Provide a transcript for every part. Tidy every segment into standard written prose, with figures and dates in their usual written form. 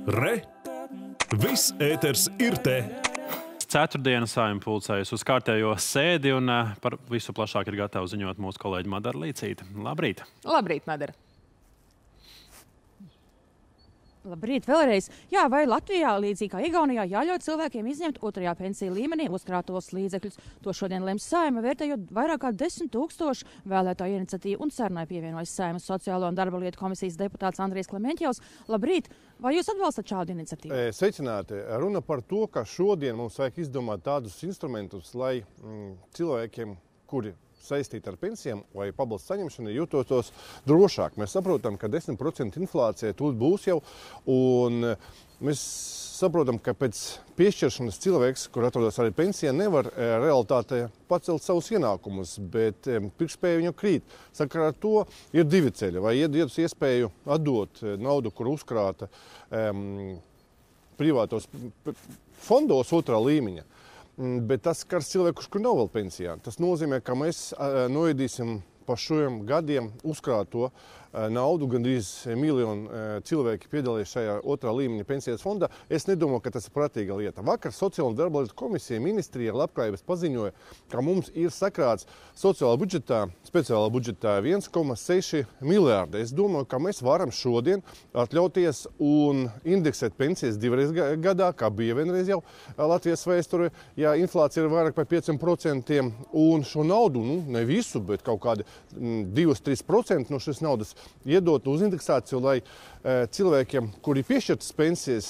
Re! Viss ēters ir te! Ceturtdiena Saeima pulcējas uz kārtējo sēdi, un par visu plašāk ir gatava ziņot mūsu kolēģi Madara Līcīte. Labrīt! Labrīt, Madara! Labrīt vēlreiz. Jā, vai Latvijā, līdzīgi kā Igaunijā, jāļauj cilvēkiem izņemt otrajā pensiju līmenī uzkrātos līdzekļus? To šodien lems Saeima, vērtējot vairāk kā 10 000 vēlētāju iniciatīvu, un sarunai pievienojas Saeimas Sociālo un darba lietu komisijas deputāts Andrijs Klementjevs. Labrīt! Vai jūs atbalstat šādu iniciatīvu? Sveicināti. Runa par to, ka šodien mums vajag izdomāt tādus instrumentus, lai cilvēkiem, kuri saistīti ar pensijām vai pabalstu saņemšanu, jūtotos drošāk. Mēs saprotam, ka 10% inflācija tūlīt būs jau, un mēs saprotam, ka pēc piešķiršanas cilvēks, kur atrodas arī pensijā, nevar realitātē pacelt savus ienākumus, bet pirktspēja viņu krīt. Sakarā ar to ir divi ceļi. Vai iet uz iespēju atdot naudu, kur uzkrāta privātos fondos otrā līmeņa, bet tas skars cilvēkus, kur nav vēl pensijā. Tas nozīmē, ka mēs noēdīsim pa šiem gadiem uzkrāto naudu, gandrīz 1 miljonu cilvēki piedalījās šajā otrā līmeņa pensijas fondā. Es nedomāju, ka tas ir pratīga lieta. Vakar Sociālo un darba lietu komisija ministrija labklājības paziņoja, ka mums ir sakrāts sociālā budžetā, speciālā budžetā 1,6 miljārdi. Es domāju, ka mēs varam šodien atļauties un indeksēt pensijas divreiz gadā, kā bija vienreiz jau Latvijas vēsturē, ja inflācija ir vairāk par 5%, un šo naudu, ne visu, bet kaut kādi 2-3% no šīs naudas iedot uz indeksāciju, lai cilvēkiem, kuri piešķirtas pensijas,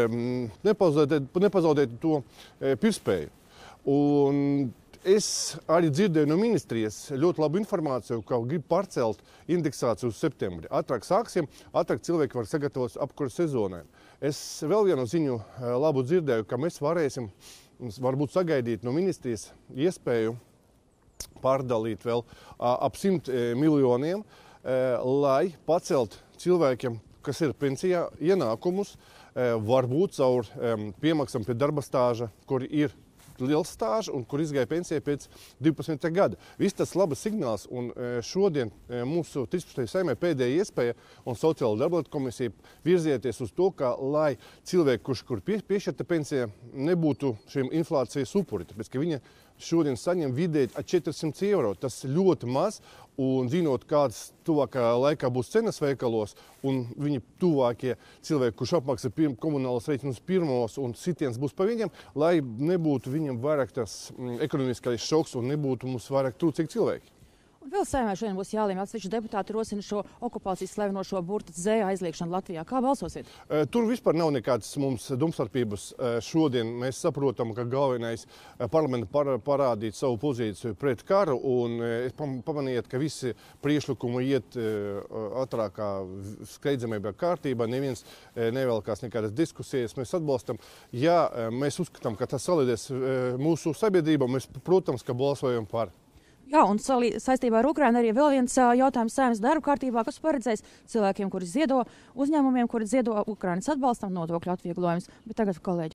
nepazaudētu to pirktspēju. Un es arī dzirdēju no ministrijas ļoti labu informāciju, ka grib pārcelt indeksāciju uz septembri. Ātrāk sāksim, ātrāk cilvēki var sagatavot apkura sezonai. Es vēl vienu ziņu labu dzirdēju, ka mēs varēsim varbūt sagaidīt no ministrijas iespēju pārdalīt vēl ap 100 miljoniem, lai pacelt cilvēkiem, kas ir pensijā, ienākumus, varbūt caur piemaksam pie darba stāža, kur ir liels stāžs un kur izgāja pensijai pēc 12. gada. Viss tas labs signāls, un šodien mūsu 13. Saeimai pēdējā iespēja un Sociālo darba lietu komisija virzieties uz to, ka lai cilvēki, kur piešķirta pensija, nebūtu šiem inflācijas upuri, tāpēc, ka viņa šodien saņem vidēji 400 eiro. Tas ļoti maz, un zinot, kādas tuvākā laikā būs cenas veikalos, un viņi tuvākie cilvēki, kurš apmaksā komunālas rēķinus pirmos, un sitiens būs pa viņiem, lai nebūtu viņam vairāk tas ekonomiskais šoks un nebūtu mums vairāk trūcīgi cilvēki. Un vēl Saeimai šodien būs jālēma. Atsevišķi deputāti rosina šo okupācijas slavinošo burtas Z aizliekšanu Latvijā. Kā balsosiet? Tur vispār nav nekādas mums domstarpības. Šodien mēs saprotam, ka galvenais parlamenta parādīt savu pozīciju pret karu, un pamanījiet, ka visi priekšlikumi iet ātrākā steidzamībā kārtībā. Neviens nevēlkās nekādas diskusijas. Mēs atbalstam. Ja mēs uzskatām, ka tas salīdēs mūsu sabiedrību, mēs, protams, ka balsojam par. Jā, un saistībā ar Ukrainu arī vēl viens jautājums Saeimas darba kārtībā, kas paredzēs cilvēkiem, kuri ziedo, uzņēmumiem, kuri ziedo Ukrainas atbalstam, nodokļu atvieglojumus. Bet tagad kolēģi.